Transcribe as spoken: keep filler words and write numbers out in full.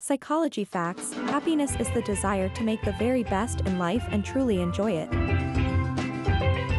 Psychology facts: happiness is the desire to make the very best in life and truly enjoy it.